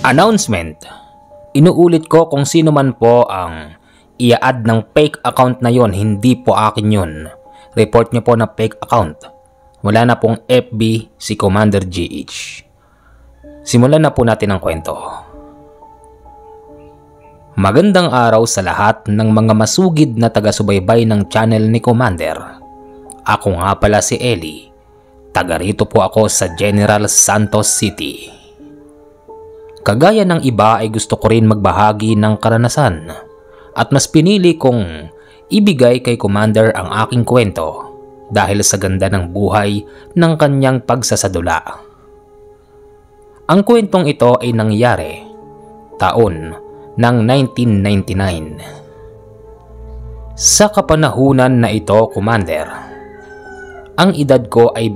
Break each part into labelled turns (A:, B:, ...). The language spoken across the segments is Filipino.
A: Announcement. Inuulit ko kung sino man po ang i-add ng fake account na yon, hindi po akin yun. Report nyo po na fake account. Wala na pong FB si Commander GH. Simulan na po natin ang kwento. Magandang araw sa lahat ng mga masugid na taga-subaybay ng channel ni Commander. Ako nga pala si Eli. Taga rito po ako sa General Santos City. Kagaya ng iba ay gusto ko rin magbahagi ng karanasan at mas pinili kong ibigay kay Commander ang aking kwento dahil sa ganda ng buhay ng kanyang pagsasadula. Ang kwentong ito ay nangyari taon ng 1999. Sa kapanahunan na ito, Commander, ang edad ko ay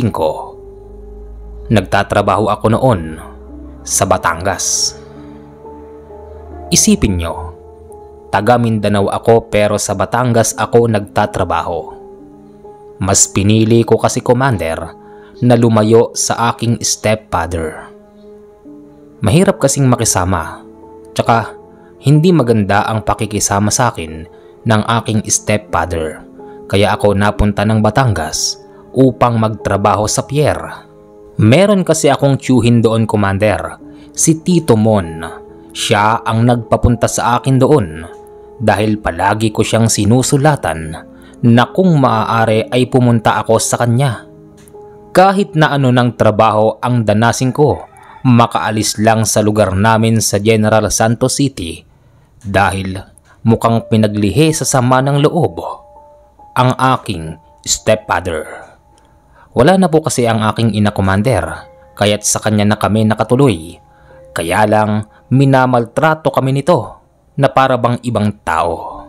A: 25. Nagtatrabaho ako noon sa Batangas. Isipin nyo, taga Mindanao ako pero sa Batangas ako nagtatrabaho. Mas pinili ko kasi, Commander, na lumayo sa aking stepfather. Mahirap kasing makisama, tsaka hindi maganda ang pakikisama sa akin ng aking stepfather, kaya ako napunta ng Batangas upang magtrabaho sa pier. Meron kasi akong tiyuhin doon, Commander, si Tito Mon. Siya ang nagpapunta sa akin doon dahil palagi ko siyang sinusulatan na kung maaari ay pumunta ako sa kanya. Kahit na ano ng trabaho ang danasin ko, makaalis lang sa lugar namin sa General Santos City dahil mukhang pinaglihi sa sama ng loob ang aking stepfather. Wala na po kasi ang aking ina, Commander, kaya't sa kanya na kami nakatuloy. Kaya lang minamaltrato kami nito na para bang ibang tao.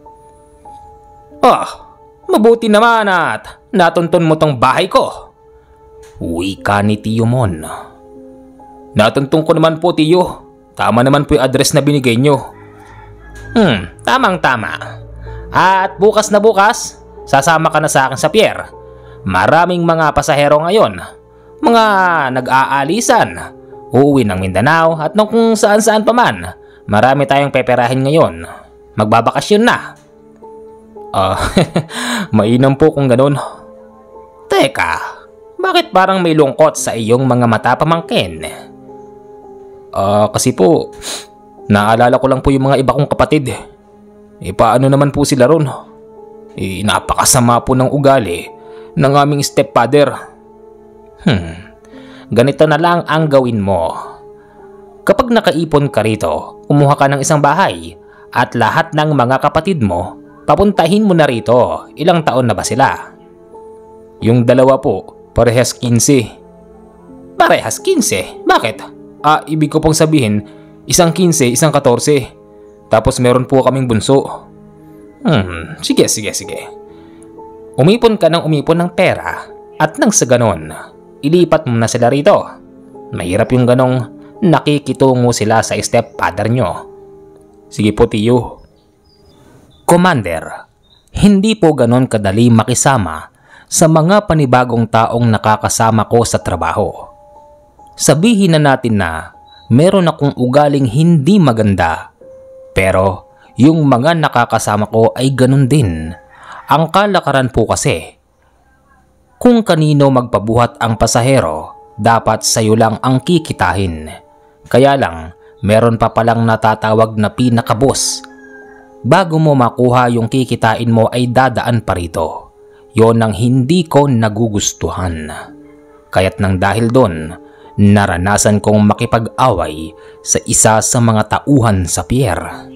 A: Mabuti naman at natuntun mo tong bahay ko, wika ni Tiyo Mon. Natuntun ko naman po, Tiyo. Tama naman po yung address na binigay nyo. Tamang-tama. At bukas na bukas, sasama ka na sa akin sa pier. Maraming mga pasahero ngayon, mga nag-aalisan, uuwi ng Mindanao at kung saan-saan pa man. Marami tayong peperahin ngayon. Magbabakasyon na. Mainam po kung ganun. Teka, bakit parang may lungkot sa iyong mga mata, pamangkin? Kasi po, naalala ko lang po yung mga iba kong kapatid. Paano naman po sila ron? Napakasama po ng ugali ng aming stepfather. Ganito na lang ang gawin mo. Kapag nakaipon ka rito, kumuha ka ng isang bahay at lahat ng mga kapatid mo, papuntahin mo na rito. Ilang taon na ba sila? Yung dalawa po, parehas 15. Parehas 15? Bakit? Ibig ko pong sabihin, isang 15, isang 14. Tapos meron po kaming bunso. Sige. Umipon ka ng umipon ng pera at nang sa ganon, ilipat mo na sila rito. Mahirap yung ganong nakikitungo sila sa stepfather nyo. Sige po, Tiyo. Commander, hindi po ganon kadali makisama sa mga panibagong taong nakakasama ko sa trabaho. Sabihin na natin na meron akong ugaling hindi maganda, pero yung mga nakakasama ko ay ganon din. Ang kalakaran po kasi, kung kanino magpabuhat ang pasahero, dapat sayo lang ang kikitahin. Kaya lang, meron pa palang natatawag na pinakabos. Bago mo makuha yung kikitain mo ay dadaan pa rito. Yon ang hindi ko nagugustuhan. Kaya't nang dahil doon, naranasan kong makipag-away sa isa sa mga tauhan sa pier.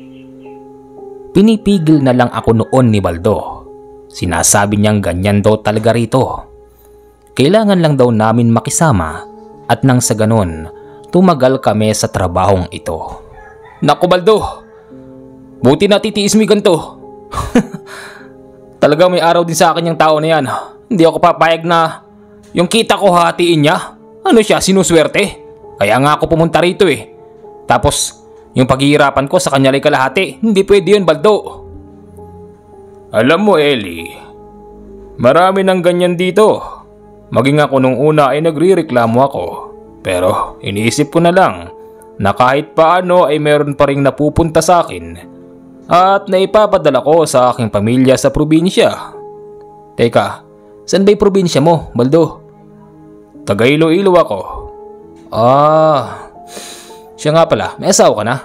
A: Pinipigil na lang ako noon ni Baldo. Sinasabi niyang ganyan daw talaga rito. Kailangan lang daw namin makisama at nang sa ganon, tumagal kami sa trabahong ito. Naku, Baldo! Buti na titiis mo ganito. Talagang may araw din sa akin yung tao na yan. Hindi ako papayag na yung kita ko hatiin niya. Ano siya, sinuswerte? Kaya nga ako pumunta rito eh. Tapos, yung paghihirapan ko sa kanya lang kalahati. Hindi pwede yun, Baldo. Alam mo, Eli, marami ng ganyan dito. Maging ako nung una ay nagrireklamo ako. Pero iniisip ko na lang, na kahit paano ay meron pa ring napupunta sa akin at naipapadala ko sa aking pamilya sa probinsya. Teka, saan ba'y probinsya mo, Baldo? Taga Iloilo ako. Siya nga pala, may asawa ka na?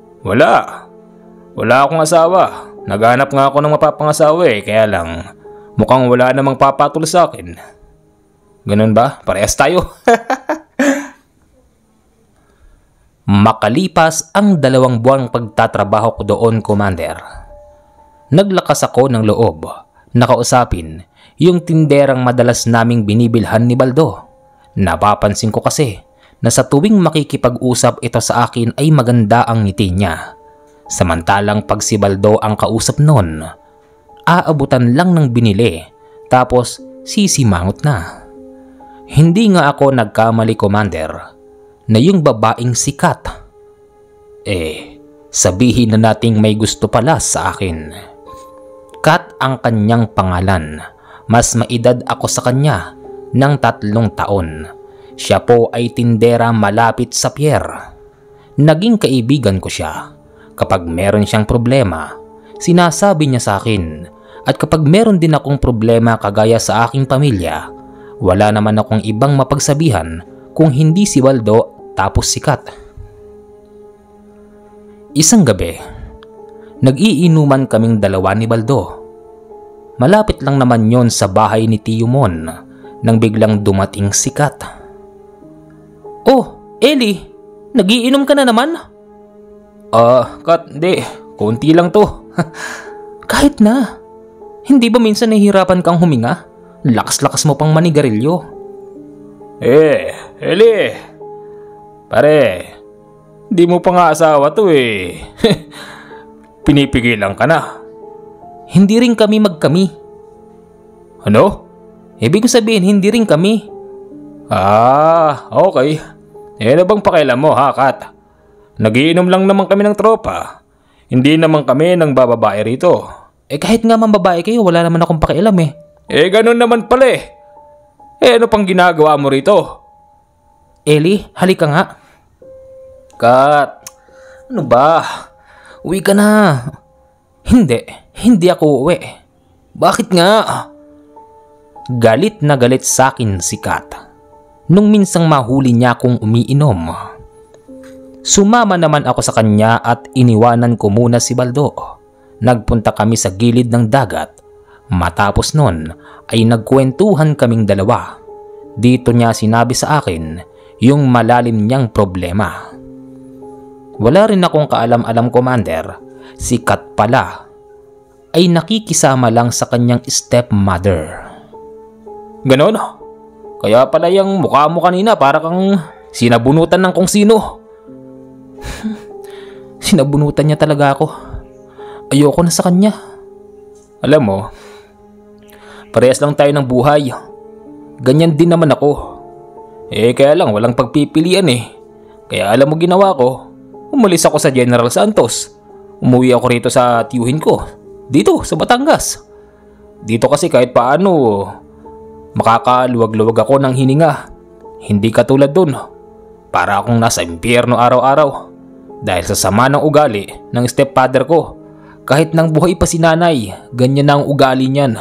A: Wala akong asawa. Naghanap nga ako ng mapapangasawa kaya lang mukhang wala namang papatol sa akin. Ganun ba? Parehas tayo. Makalipas ang 2 buwang pagtatrabaho ko doon, Commander, naglakas ako ng loob na kausapin yung tinderang madalas naming binibilhan ni Baldo. Napapansin ko kasi na sa tuwing makikipag-usap ito sa akin ay maganda ang ngiti niya. Samantalang pag si Baldo ang kausap nun, aabutan lang ng binili tapos sisimangot na. Hindi nga ako nagkamali, Commander, na yung babaeng sikat, sabihin na nating may gusto pala sa akin. Kat ang kanyang pangalan. Mas maedad ako sa kanya ng 3 taon. Siya po ay tindera malapit sa pier. Naging kaibigan ko siya. Kapag meron siyang problema, sinasabi niya sa akin. At kapag meron din akong problema kagaya sa aking pamilya, wala naman akong ibang mapagsabihan kung hindi si Baldo tapos sikat. Isang gabi, nag-iinuman kaming 2 ni Baldo. Malapit lang naman yon sa bahay ni Tio Mon nang biglang dumating sikat. Oh, Eli, nagiinom ka na naman? Kat, hindi. Kunti lang to. Kahit na. Hindi ba minsan nahihirapan kang huminga? Lakas-lakas mo pang manigarilyo. Eli. Pare, di mo pa nga asawa to Pinipigilan ka na. Hindi rin kami magkami. Ano? Ibig sabihin, hindi rin kami. Okay. Ano bang pakialam mo, ha, Kat? Nagiinom lang naman kami ng tropa. Hindi naman kami ng bababae rito. Kahit nga mambabae kayo, wala naman akong pakialam ganun naman pala ano pang ginagawa mo rito? Eli, halika nga. Kat, ano ba? Uwi ka na. Hindi ako uuwi. Bakit nga? Galit na galit sa akin si Kat nung minsang mahuli niya akong umiinom. Sumama naman ako sa kanya at iniwanan ko muna si Baldo. Nagpunta kami sa gilid ng dagat. Matapos nun ay nagkwentuhan kaming 2. Dito niya sinabi sa akin yung malalim niyang problema. Wala rin akong kaalam-alam, Commander. Si Kat pala ay nakikisama lang sa kanyang stepmother. Ganon? Kaya pala yung mukha mo kanina para kang sinabunutan ng kung sino. Sinabunutan niya talaga ako. Ayoko na sa kanya. Alam mo, parehas lang tayo ng buhay. Ganyan din naman ako. Kaya lang walang pagpipilian Kaya alam mo ginawa ko, umalis ako sa General Santos. Umuwi ako rito sa tiyuhin ko, dito sa Batangas. Dito kasi kahit paano, makakaluwag-luwag ako ng hininga. Hindi katulad dun. Para akong nasa impyerno araw-araw. Dahil sa sama ng ugali ng stepfather ko. Kahit nang buhay pa si nanay, ganyan na ang ugali niyan.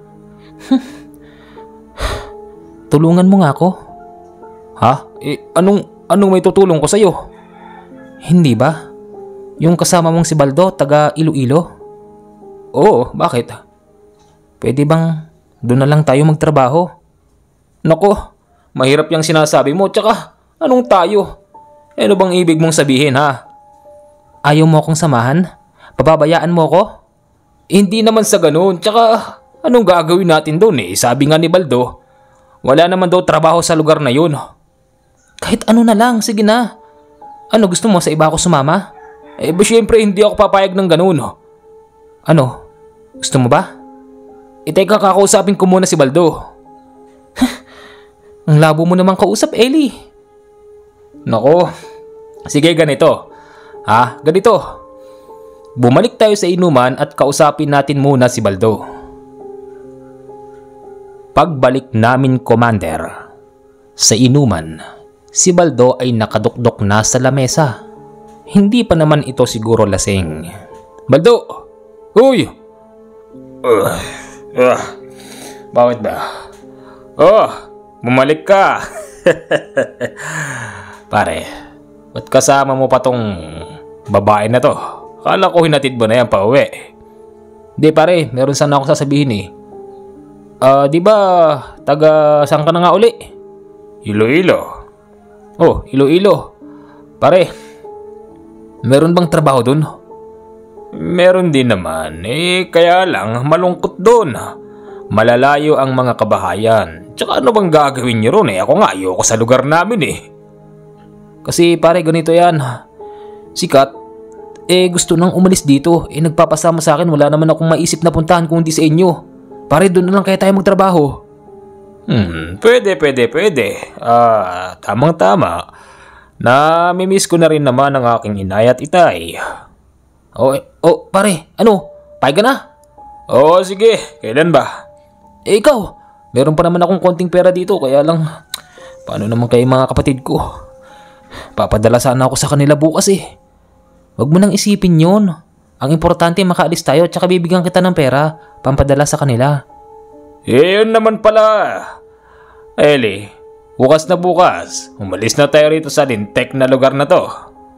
A: Tulungan mo nga ako. Ha? Anong may tutulong ko sa'yo? Hindi ba? Yung kasama mong si Baldo, taga Iloilo? Oo, bakit? Pwede bang doon na lang tayo magtrabaho? Nako, mahirap yung sinasabi mo, tsaka anong tayo? Ano bang ibig mong sabihin, ha? Ayaw mo akong samahan? Pababayaan mo ko? Hindi naman sa ganun, tsaka anong gagawin natin doon Sabi nga ni Baldo, wala naman daw trabaho sa lugar na yun. Kahit ano na lang, sige na. Ano, gusto mo sa iba ako sumama? Syempre hindi ako papayag ng ganun. Ano? Gusto mo ba? Teka, kakausapin ko muna si Baldo. Ang labo mo naman kausap, Eli. Nako, sige ganito. Ganito. Bumalik tayo sa inuman at kausapin natin muna si Baldo. Pagbalik namin, Commander, sa inuman, Si Baldo ay nakadukdok na sa lamesa. Hindi pa naman ito siguro lasing. Baldo! Uy! Bakit ba? Bumalik ka! Pare, ba't kasama mo pa tong babae na to? Kala ko hinatid mo na yan pa uwi. Di pare, meron sana ako sasabihin eh. Di ba taga saan ka na nga uli? Iloilo. Oh, Iloilo. Pare, meron bang trabaho dun? Meron din naman, kaya lang malungkot dun. Malalayo ang mga kabahayan. Tsaka ano bang gagawin niyo ron Ako nga ayoko sa lugar namin Kasi pare ganito yan. Sikat, gusto nang umalis dito. Nagpapasama sa akin, wala naman akong maisip na puntahan kundi sa inyo. Pare doon na lang kaya tayo magtrabaho. Pwede. Tamang-tama. Namimiss ko na rin naman ang aking inay at itay. Pare, ano? Payag ka na? Oo, sige. Kailan ba? Ikaw, meron pa naman akong konting pera dito, kaya lang, paano naman kayo mga kapatid ko? Papadala sana ako sa kanila bukas Huwag mo nang isipin yon. Ang importante makaalis tayo at saka bibigyan kita ng pera, pampadala sa kanila. Yun naman pala. Eli, bukas na bukas, umalis na tayo rito sa lintek na lugar na to.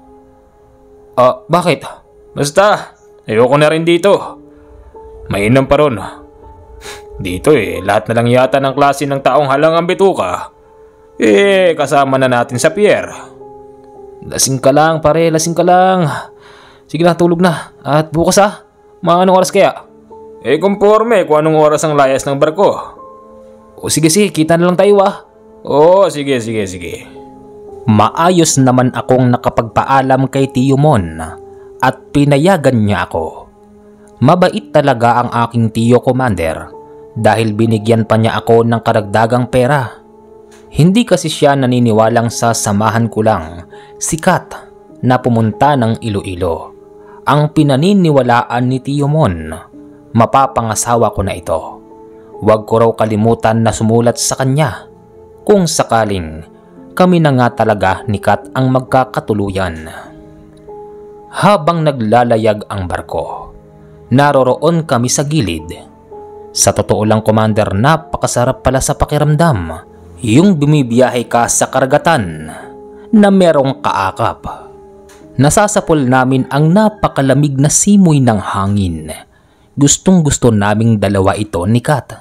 A: Bakit? Basta, ayoko na rin dito. Mainam pa ron. Dito lahat na lang yata ng klase ng taong halangang bituka. Kasama na natin sa pier. Lasing ka lang pare, lasing ka lang. Sige na, tulog na. At bukas mga anong oras kaya? Conforme kung anong oras ang layas ng barko. Sige, kita na lang tayo sige. Maayos naman akong nakapagpaalam kay Tio Mon at pinayagan niya ako. Mabait talaga ang aking Tio Commander dahil binigyan pa niya ako ng karagdagang pera. Hindi kasi siya naniniwalang sasamahan ko lang sikat na pumunta ng Iloilo. Ang pinaniniwalaan ni Tio Mon, mapapangasawa ko na ito. Huwag ko raw kalimutan na sumulat sa kanya kung sakaling kami na nga talaga ni Kat ang magkakatuluyan. Habang naglalayag ang barko, naroroon kami sa gilid. Sa totoo lang, Commander, napakasarap pala sa pakiramdam yung bumibiyahe ka sa karagatan na merong kaakap. Nasasapol namin ang napakalamig na simoy ng hangin. Gustong-gusto naming dalawa ito ni Kat.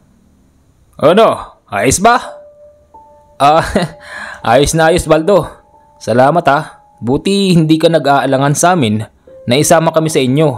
A: Ano? Ayos ba? Ayos na ayos, Baldo. Salamat Buti hindi ka nag-aalangan sa amin na isama kami sa inyo.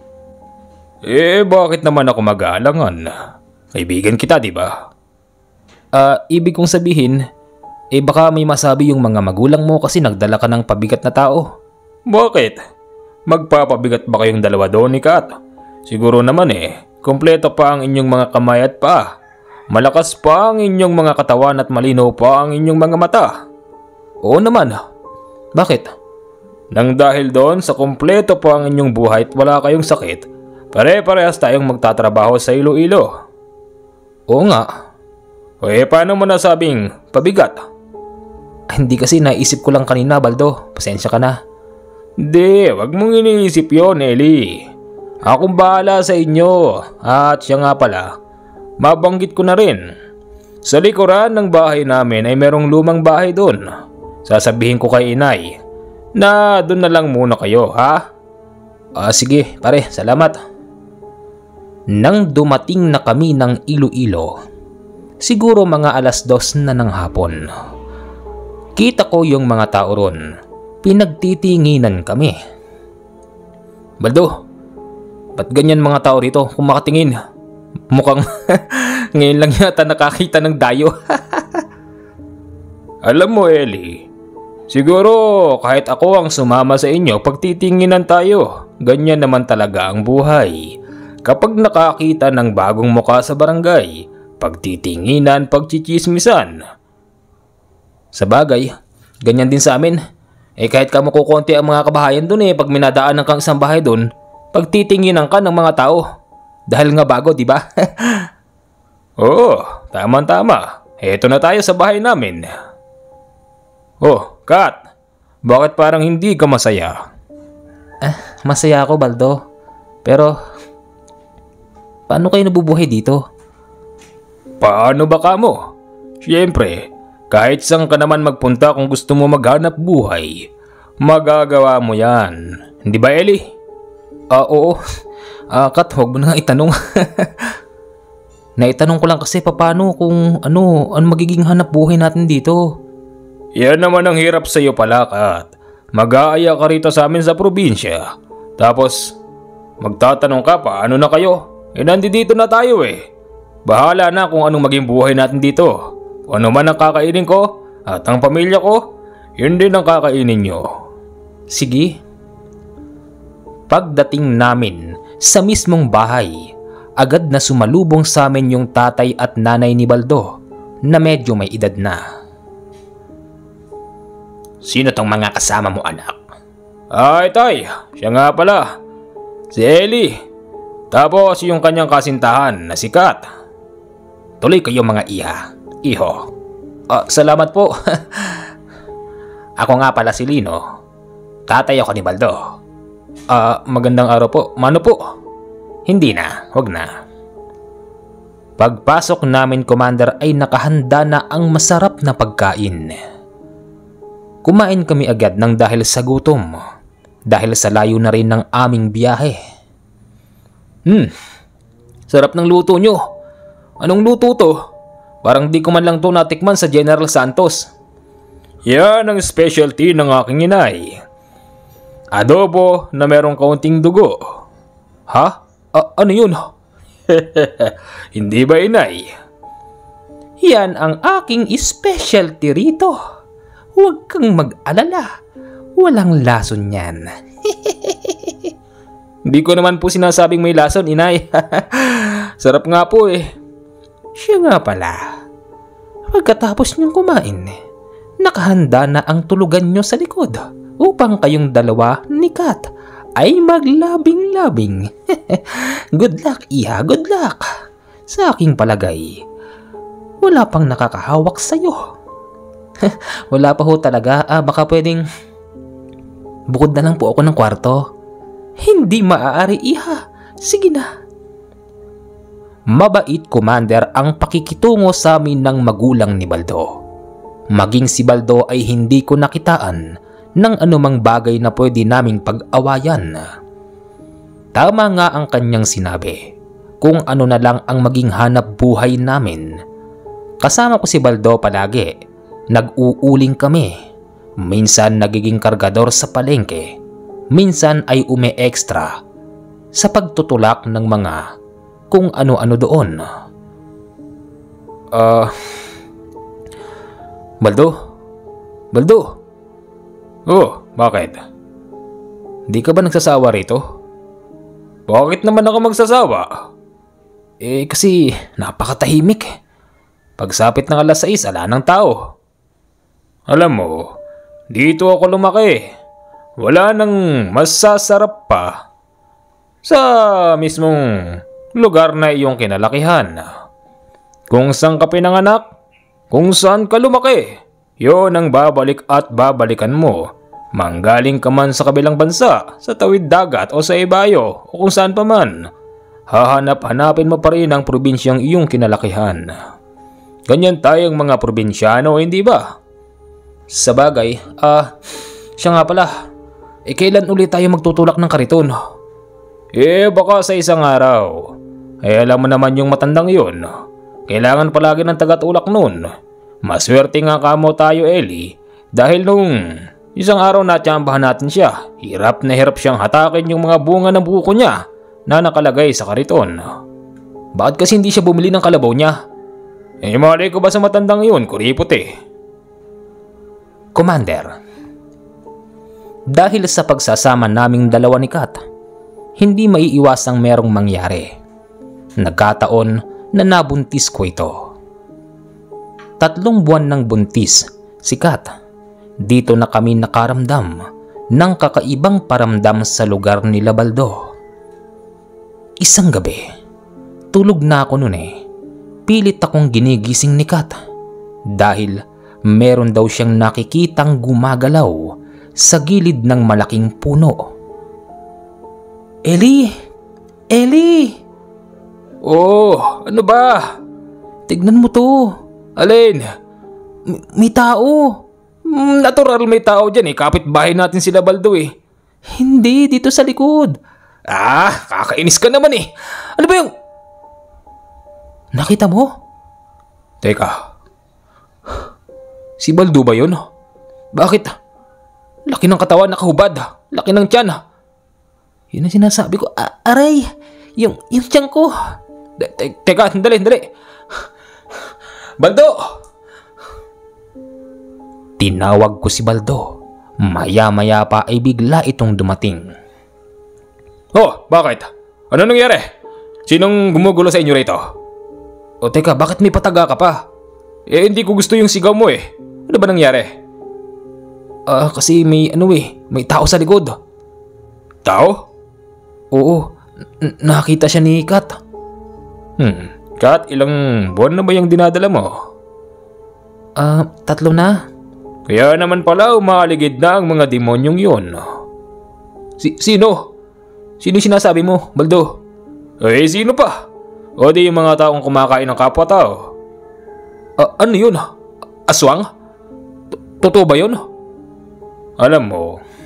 A: Bakit naman ako mag-aalangan? Kaibigan kita, di ba? Ibig kong sabihin, baka may masabi yung mga magulang mo kasi nagdala ka ng pabigat na tao. Bakit? Magpapabigat ba kayong dalawa doon ni Kat? Siguro naman kompleto pa ang inyong mga kamay at paa. Malakas pa ang inyong mga katawan at malinaw pa ang inyong mga mata. Oo naman. Bakit? Nang dahil doon sa kompleto pa ang inyong buhay at wala kayong sakit, pare-parehas tayong magtatrabaho sa Iloilo. Oo nga. Paano mo nasabing pabigat? Hindi kasi naisip ko lang kanina, Baldo. Pasensya ka na. Hindi, wag mong iniisip yon, Eli. Akong bahala sa inyo. At siya nga pala, mabanggit ko na rin. Sa likuran ng bahay namin ay merong lumang bahay doon. Sasabihin ko kay inay na doon na lang muna kayo, sige, pare, salamat. Nang dumating na kami ng Iloilo, siguro mga 2:00 na ng hapon, kita ko yung mga tao ron. Pinagtitinginan kami. Baldo, ba't ganyan mga tao rito kung makatingin? Mukhang ngayon lang yata nakakita ng dayo. Alam mo, Eli, siguro kahit ako ang sumama sa inyo, pagtitinginan tayo. Ganyan naman talaga ang buhay. Kapag nakakita ng bagong muka sa barangay, pagtitinginan, pagchichismisan. Sa bagay, ganyan din sa amin. Kahit ka makukonti ang mga kabahayan dun pag minadaanan kang isang bahay dun, pagtitinginan ka ng mga tao. Dahil nga bago, di ba? Oo, tama-tama. Eto na tayo sa bahay namin.
B: Oh, Kat! Bakit parang hindi ka masaya?
A: Masaya ako, Baldo. Pero, paano kayo nabubuhay dito?
B: Paano ba ka mo? Siyempre, kahit saan ka naman magpunta kung gusto mo maghanap buhay, magagawa mo yan. Hindi ba, Ellie?
A: Oo. Kat, huwag mo na nga itanong. Naitanong ko lang kasi paano kung ano magiging hanap buhay natin dito.
B: Yan naman ang hirap sa iyo pala, Kat. Mag-aaya ka rito sa amin sa probinsya. Tapos, magtatanong ka paano na kayo? Nandito na tayo eh. Bahala na kung anong maging buhay natin dito. Kung ano man ang kakainin ko at ang pamilya ko, yun din ang kakainin nyo.
A: Sige. Pagdating namin sa mismong bahay, agad na sumalubong sa amin yung tatay at nanay ni Baldo na medyo may edad na.
B: Sino tong mga kasama mo, anak? Ay, tay, siya nga pala. Si Ellie. Tapos yung kanyang kasintahan na si Kat.
A: Tuloy kayo mga iho. Salamat po. Ako nga pala si Lino. Tatay ako ni Baldo. Magandang araw po. Mano po? Hindi na, wag na. Pagpasok namin, Commander, ay nakahanda na ang masarap na pagkain. Kumain kami agad nang dahil sa gutom. Dahil sa layo na rin ng aming biyahe. Sarap ng luto nyo. Anong luto to? Parang di ko man lang to natikman sa General Santos.
B: Yan ang specialty ng aking inay. Adobo na merong kaunting dugo.
A: Ha? Ano yun?
B: Hindi ba, inay?
A: Yan ang aking specialty rito. Huwag kang mag-alala. Walang lason yan.
B: Hindi ko naman po sinasabing may lason, inay. Sarap nga po eh.
A: Siya nga pala. Pagkatapos niyong kumain, nakahanda na ang tulugan niyo sa likod upang kayong dalawa ni Kat ay maglabing-labing. Good luck, iha, good luck. Sa aking palagay, wala pang nakakahawak sa'yo. Wala pa ho talaga. Baka pwedeng bukod na lang po ako ng kwarto. Hindi maaari, iha. Sige na. Mabait, Commander, ang pakikitungo sa amin ng magulang ni Baldo. Maging si Baldo ay hindi ko nakitaan ng anumang bagay na pwede naming pag-awayan. Tama nga ang kanyang sinabi. Kung ano na lang ang maging hanap buhay namin. Kasama ko si Baldo palagi. Nag-uuling kami. Minsan nagiging kargador sa palengke. Minsan ay ume-extra sa pagtutulak ng mga kung ano-ano doon. Baldo? Baldo?
B: Oh, bakit?
A: Di ka ba nagsasawa rito?
B: Bakit naman ako magsasawa?
A: Kasi napakatahimik. Pagsapit ng alas 6, ala ng tao.
B: Alam mo, dito ako lumaki. Wala nang masasarap pa sa mismong lugar na iyong kinalakihan. Kung saan ka pinanganak, kung saan ka lumaki, yon ang babalik at babalikan mo. Manggaling ka man sa kabilang bansa, sa tawid dagat o sa ibayo o kung saan pa man, hahanap-hanapin mo pa rin ang probinsyang iyong kinalakihan. Ganyan tayong mga probinsyano, hindi ba?
A: Sa bagay, siya nga pala. Kailan ulit tayo magtutulak ng kariton?
B: Baka sa isang araw. Alam mo naman yung matandang yun. Kailangan palagi ng tagatulak nun. Maswerte nga kamo tayo, Ellie. Dahil nung isang araw natsambahan natin siya, hirap na hirap siyang hatakin yung mga bunga ng buko niya na nakalagay sa kariton.
A: Bakit kasi hindi siya bumili ng kalabaw niya?
B: Malay ko ba sa matandang yun, kuripot eh.
A: Commander, dahil sa pagsasama naming dalawa ni Kat, hindi maiiwasang merong mangyari. Nagkataon na nabuntis ko ito. 3 buwan ng buntis si Kat. Dito na kami nakaramdam ng kakaibang paramdam sa lugar ni Baldo. Isang gabi, tulog na ako noon eh. Pilit akong ginigising ni Kat dahil meron daw siyang nakikitang gumagalaw sa gilid ng malaking puno. Ellie! Ellie!
B: Oh, ano ba?
A: Tignan mo to.
B: Alin?
A: May tao.
B: Natural may tao dyan eh. Kapitbahay natin sila Baldo eh.
A: Hindi, dito sa likod.
B: Kakainis ka naman eh. Ano ba yung...
A: Nakita mo?
B: Teka. Si Baldo ba yun? Bakit? Laki ng katawan, nakahubad. Laki ng tiyan.
A: Yun ang sinasabi ko. Aray! Yung tiyan ko.
B: Teka, dali. Baldo!
A: Tinawag ko si Baldo. Maya-maya pa ay bigla itong dumating.
B: Oh, bakit? Ano nangyari? Sinong gumugulo sa inyo rito?
A: O teka, bakit may pataga ka pa?
B: Hindi ko gusto yung sigaw mo eh. Ano ba nangyari?
A: Kasi may tao sa likod.
B: Tao?
A: Oo, nakita siya ni Kat.
B: Kat, ilang buwan na ba yung dinadala mo?
A: 3 na.
B: Kaya naman pala umaligid na ang mga demonyong yun.
A: Sino? Sino sinasabi mo, Baldo?
B: Sino pa? O di yung mga taong kumakain ng kapwa-tao?
A: Ano yun? Aswang? Totoo ba yun?
B: Alam mo,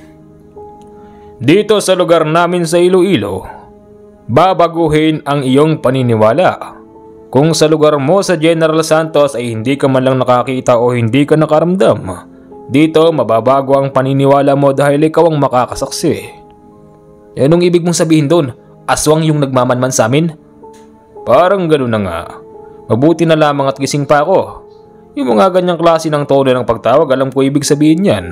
B: dito sa lugar namin sa Iloilo, babaguhin ang iyong paniniwala. Kung sa lugar mo sa General Santos ay hindi ka man lang nakakita o hindi ka nakaramdam, dito mababago ang paniniwala mo dahil ikaw ang makakasaksi. Anong ibig mong sabihin doon? Aswang yung nagmamanman sa amin? Parang gano'n na nga. Mabuti na lamang at gising pa ako. Yung mga ganyang klase ng tono ng pagtawag, alam ko ibig sabihin yan.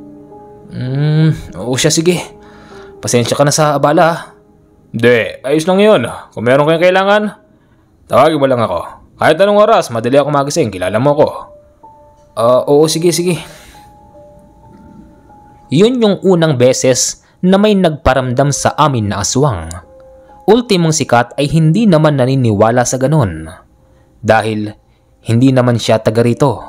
A: Oo siya, sige. Pasensya ka na sa abala.
B: Hindi, ayos lang yun. Kung meron kayong kailangan, tawagin mo lang ako. Kahit anong oras, madali ako magising, kilala mo ako.
A: Oo, sige. Yun yung unang beses na may nagparamdam sa amin na aswang. Ultimong si Kat ay hindi naman naniniwala sa ganon. Dahil hindi naman siya taga rito.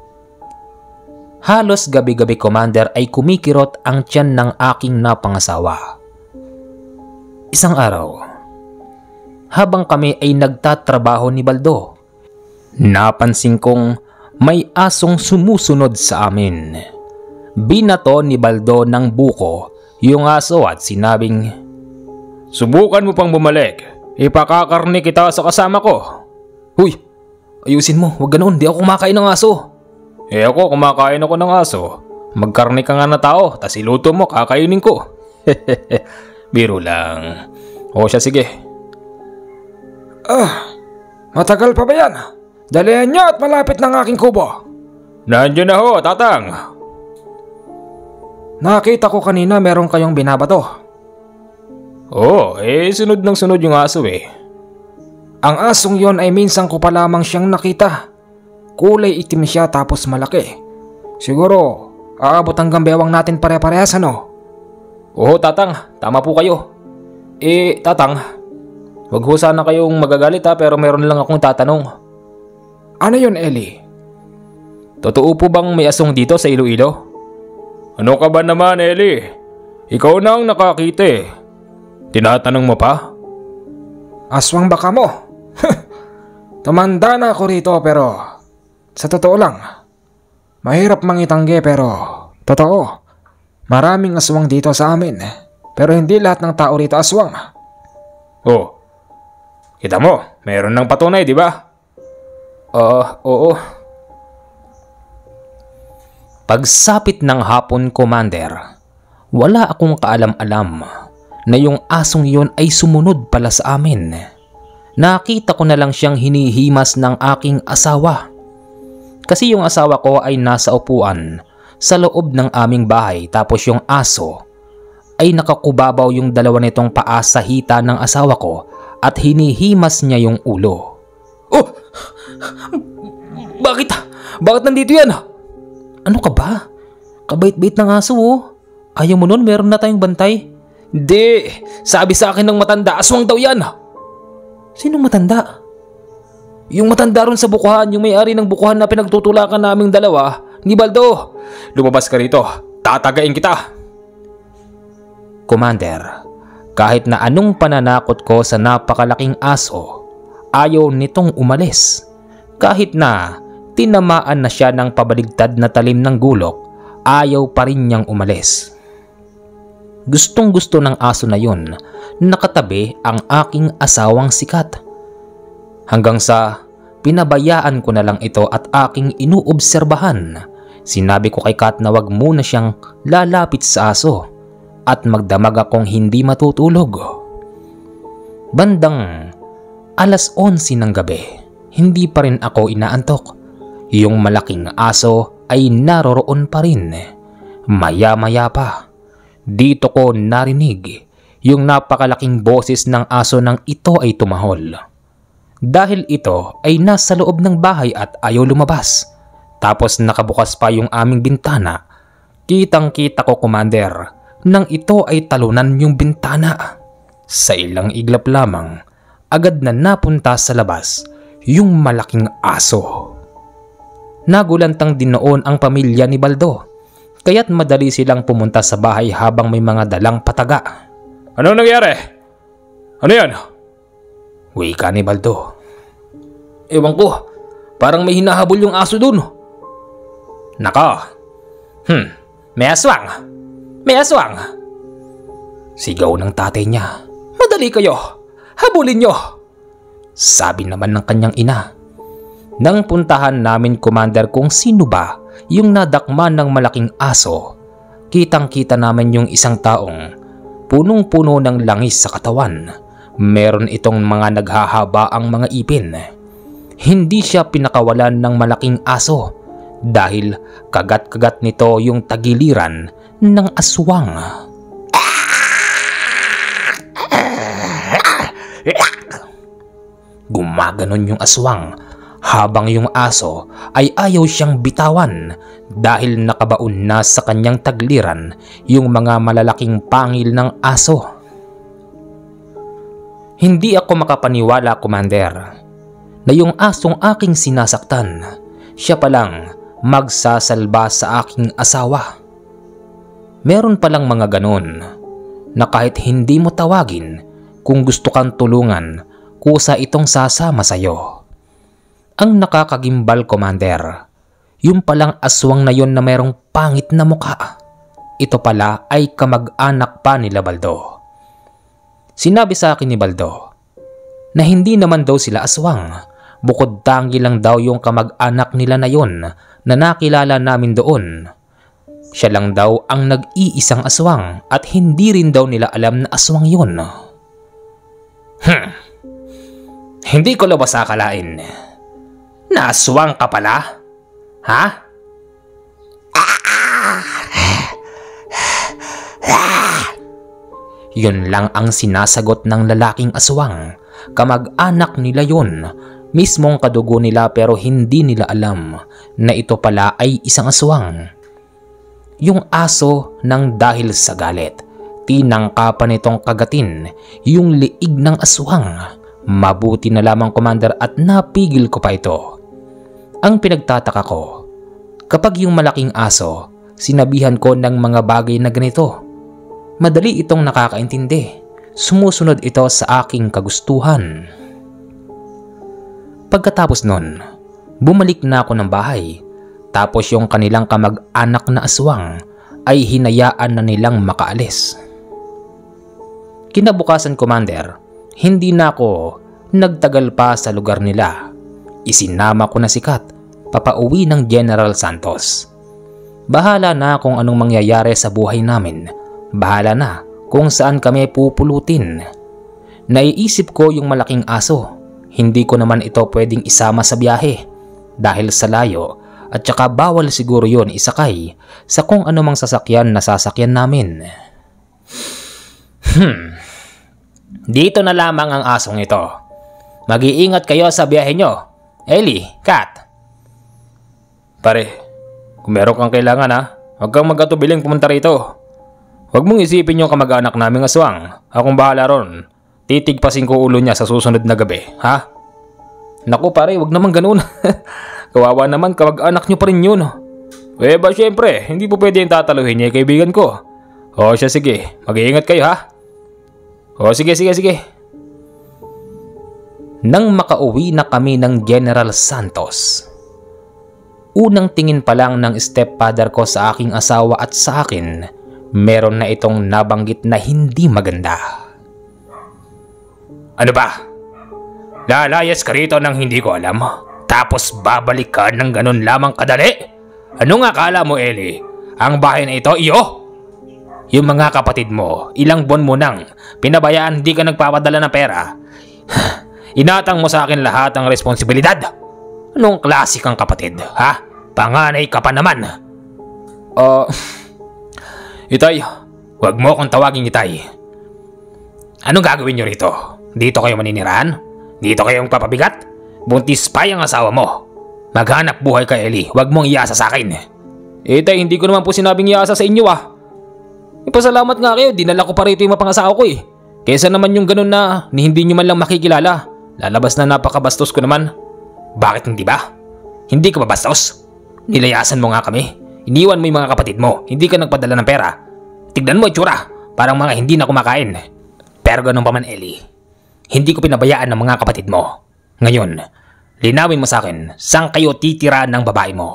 A: Halos gabi-gabi, Commander, ay kumikirot ang tiyan ng aking napangasawa. Isang araw, habang kami ay nagtatrabaho ni Baldo, napansin kong may asong sumusunod sa amin. Binato ni Baldo ng buko yung aso at sinabing,
B: "Subukan mo pang bumalik. Ipakakarni kita sa kasama ko."
A: "Huy, ayusin mo, wag ganoon, di ako kumakain ng aso."
B: Ako kumakain ako ng aso. Magkarni ka nga na tao, tas iluto mo, kakainin ko. Biro lang. O siya, sige.
C: Matagal pa ba yan? Dalihan nyo at malapit ng aking kubo.
B: Nandiyan na ho, tatang.
C: Nakita ko kanina meron kayong binabato.
B: Sunod ng sunod yung aso eh.
C: Ang asong yon ay minsan ko pa lamang siyang nakita. Kulay itim siya tapos malaki. Siguro, aabot hanggang bewang natin pare-parehas, ano?
B: Oo, tatang. Tama po kayo. Tatang, wag ho sana kayong magagalit ha, pero meron lang akong tatanong.
C: Ano yun, Ellie?
B: Totoo po bang may asong dito sa Iloilo? Ano ka ba naman, Ellie? Ikaw na ang nakakita eh. Tinatanong mo pa?
C: Aswang baka mo? Tumanda na ako rito pero sa totoo lang, mahirap mangitanggi pero totoo. Maraming aswang dito sa amin pero hindi lahat ng tao rito aswang.
B: Kita mo, meron ng patunay, di ba?
A: Oo. Pagsapit ng hapon, Commander, wala akong kaalam-alam na yung asong yon ay sumunod pala sa amin. Nakita ko na lang siyang hinihimas ng aking asawa. Kasi yung asawa ko ay nasa upuan sa loob ng aming bahay tapos yung aso ay nakakubabaw yung dalawa nitong paa sa hita ng asawa ko at hinihimas niya yung ulo.
B: Bakit? Bakit nandito yan?
A: Ano ka ba? Kabait-bait ng aso oh. Ayaw mo nun, meron na tayong bantay.
B: Hindi, sabi sa akin ng matanda, aswang daw yan.
A: Sinong matanda? Yung matanda ron sa bukuhan, yung may-ari ng bukuhan na pinagtutulakan naming dalawa, ni Baldo.
B: Lumabas ka rito. Tatagain kita.
A: Commander, kahit na anong pananakot ko sa napakalaking aso, ayaw nitong umalis. Kahit na tinamaan na siya ng pabaligtad na talim ng gulok, ayaw pa rin niyang umalis. Gustong gusto ng aso na yun, nakatabi ang aking asawang sikat. Hanggang sa pinabayaan ko na lang ito at aking inuobserbahan. Sinabi ko kay Kat na wag muna siyang lalapit sa aso at magdamag akong hindi matutulog. Bandang 11:00 ng gabi, hindi pa rin ako inaantok. Yung malaking aso ay naroroon pa rin. Maya-maya pa, dito ko narinig yung napakalaking boses ng aso nang ito ay tumahol. Dahil ito ay nasa loob ng bahay at ayaw lumabas. Tapos nakabukas pa yung aming bintana. Kitang-kita ko, Commander, nang ito ay talunan yung bintana. Sa ilang iglap lamang, agad na napunta sa labas yung malaking aso. Nagulantang din noon ang pamilya ni Baldo, kaya't madali silang pumunta sa bahay habang may mga dalang pataga.
B: Ano nangyari? Ano yan?
A: Wika ni Baldo. Ewan ko, parang may hinahabol yung aso dun. Nako, may aswang. May aswang. Sigaw ng tatay niya. Madali kayo, habulin nyo. Sabi naman ng kanyang ina. Nang puntahan namin, Commander, kung sino ba yung nadakma ng malaking aso, kitang-kita namin yung isang taong punong-puno ng langis sa katawan. Meron itong mga naghahaba ang mga ipin. Hindi siya pinakawalan ng malaking aso dahil kagat-kagat nito yung tagiliran ng aswang. Gumaganon yung aswang habang yung aso ay ayaw siyang bitawan dahil nakabaon na sa kanyang tagliran yung mga malalaking pangil ng aso. Hindi ako makapaniwala, Commander, na yung asong aking sinasaktan, siya palang magsasalba sa aking asawa. Meron palang mga ganon na kahit hindi mo tawagin, kung gusto kang tulungan, kusa itong sasama sa'yo. Ang nakakagimbal, Commander, yung palang aswang na yon na mayroong pangit na mukha, ito pala ay kamag-anak pa nila Baldo. Sinabi sa akin ni Baldo na hindi naman daw sila aswang, bukod tangi lang daw yung kamag-anak nila na yon na nakilala namin doon. Siya lang daw ang nag-iisang aswang at hindi rin daw nila alam na aswang yun. Hindi ko lubos akalain na aswang ka pala? Ha? Yun lang ang sinasagot ng lalaking aswang. Kamag-anak nila yun, mismong kadugo nila, pero hindi nila alam na ito pala ay isang aswang. Yung aso nang dahil sa galit, tinangka pa nitong kagatin yung liig ng aswang. Mabuti na lamang, Commander, at napigil ko pa ito. Ang pinagtataka ko, kapag yung malaking aso, sinabihan ko ng mga bagay na ganito, madali itong nakakaintindi. Sumusunod ito sa aking kagustuhan. Pagkatapos nun, bumalik na ako ng bahay. Tapos yung kanilang kamag-anak na aswang ay hinayaan na nilang makaalis. Kinabukasan, Commander, hindi na ako nagtagal pa sa lugar nila. Isinama ko na si Kat papauwi ng General Santos. Bahala na kung anong mangyayari sa buhay namin. Bahala na kung saan kami pupulutin. Naiisip ko yung malaking aso. Hindi ko naman ito pwedeng isama sa biyahe dahil sa layo, at saka bawal siguro yon isakay sa kung anumang sasakyan na sasakyan namin. Dito na lamang ang asong ito. Mag-iingat kayo sa biyahe nyo. Ellie, Kat.
B: Pare, kung meron kang kailangan huwag kang mag-atubiling pumunta rito. Huwag mong isipin yung kamag-anak naming aswang. Akong bahala ron. Titigpasin ko ulo niya sa susunod na gabi, ha?
A: Naku pare, wag naman ganun. Kawawa naman kapag anak nyo pa rin yun.
B: Ba syempre, hindi po pwede yung tataluhin niya kaibigan ko. O siya sige, mag-iingat kayo ha. O sige.
A: Nang makauwi na kami ng General Santos, unang tingin pa lang ng stepfather ko sa aking asawa at sa akin, meron na itong nabanggit na hindi maganda.
B: Ano ba? Lalayas ka rito nang hindi ko alam, tapos babalik ka ng ganun lamang kadali? Anong akala mo, Ellie? Ang bahay na ito, iyo? Yung mga kapatid mo, ilang buwan mo nang pinabayaan hindi ka nagpapadala ng pera. Inatang mo sa akin lahat ang responsibilidad. Anong klase kang kapatid, ha? Panganay ka pa naman. Itay, wag mo akong tawaging Itay. Anong gagawin nyo rito? Dito kayo maninirahan? Dito kayong papabigat? Buntis pa yung asawa mo. Maghanap buhay ka, Ellie. Wag mong iasa sa akin.
A: Itay, hindi ko naman po sinabing iasa sa inyo Ipasalamat nga kayo, dinala ko pa rito yung mapangasawa ko Kesa naman yung ganun na hindi nyo man lang makikilala. Lalabas na napakabastos ko naman.
B: Bakit hindi ba? Hindi ka ba bastos? Nilayasan mo nga kami. Iniwan mo yung mga kapatid mo. Hindi ka nagpadala ng pera. Tignan mo itsura. Parang mga hindi na kumakain. Pero ganun pa man, Ellie. Hindi ko pinabayaan ng mga kapatid mo. Ngayon, linawin mo sa akin, saan kayo titira ng babae mo?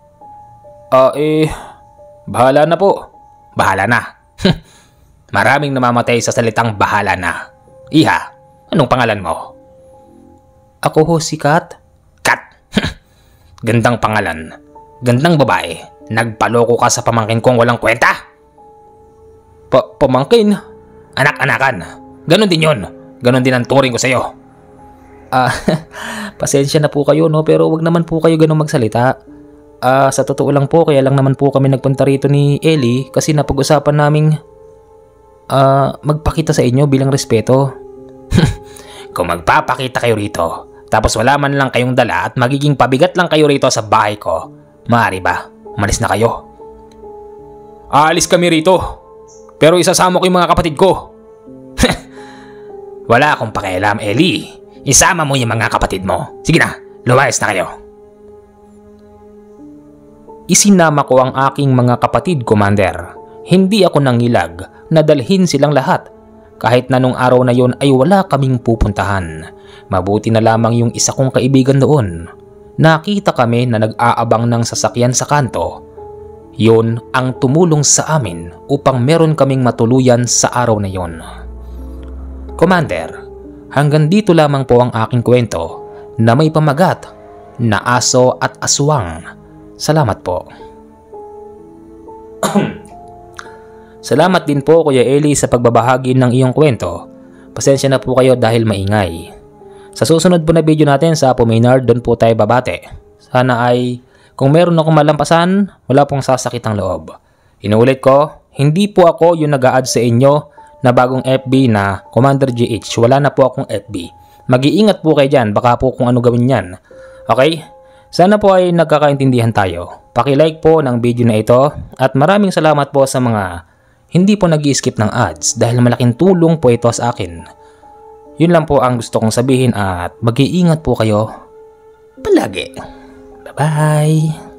A: Bahala na po.
B: Bahala na. Maraming namamatay sa salitang bahala na. Iha, anong pangalan mo?
A: Ako ho si Kat.
B: Kat? Gandang pangalan. Gandang babae. Nagpaloko ka sa pamangkin kong walang kwenta?
A: Pamangkin?
B: Anak-anakan. Ganon din yun. Ganon din ang turing ko sa'yo.
A: Pasensya na po kayo pero wag naman po kayo ganun magsalita. Sa totoo lang po, kaya lang naman po kami nagpunta rito ni Ellie kasi napag-usapan naming magpakita sa inyo bilang respeto.
B: Kung magpapakita kayo rito, tapos wala man lang kayong dala at magiging pabigat lang kayo rito sa bahay ko, maaari ba? Umalis na kayo.
A: Aalis kami rito, pero isasama ko yung mga kapatid ko.
B: Wala akong pakialam, Ellie. Isama mo yung mga kapatid mo. Sige na, lumayas na kayo.
A: Isinama ko ang aking mga kapatid, Commander. Hindi ako nangilag na dalhin silang lahat. Kahit na nung araw na yon ay wala kaming pupuntahan. Mabuti na lamang yung isa kong kaibigan doon. Nakita kami na nag-aabang ng sasakyan sa kanto. Yun ang tumulong sa amin upang meron kaming matuluyan sa araw na yon. Commander, hanggang dito lamang po ang aking kwento na may pamagat na aso at aswang. Salamat po. Salamat din po Kuya Ellie sa pagbabahagi ng iyong kwento. Pasensya na po kayo dahil maingay. Sa susunod po na video natin sa Apo Maynard, doon po tayo babate. Sana ay kung meron akong malampasan, wala pong sasakit ang loob. Inuulit ko, hindi po ako yung nag-a-add sa inyo na bagong FB na Commander GH. Wala na po akong FB. Mag-iingat po kayo dyan, baka po kung ano gawin yan. Okay? Sana po ay nagkakaintindihan tayo. Paki-like po ng video na ito at maraming salamat po sa mga hindi po nag-i-skip ng ads dahil malaking tulong po ito sa akin. Yun lang po ang gusto kong sabihin at mag-iingat po kayo palagi. Bye-bye!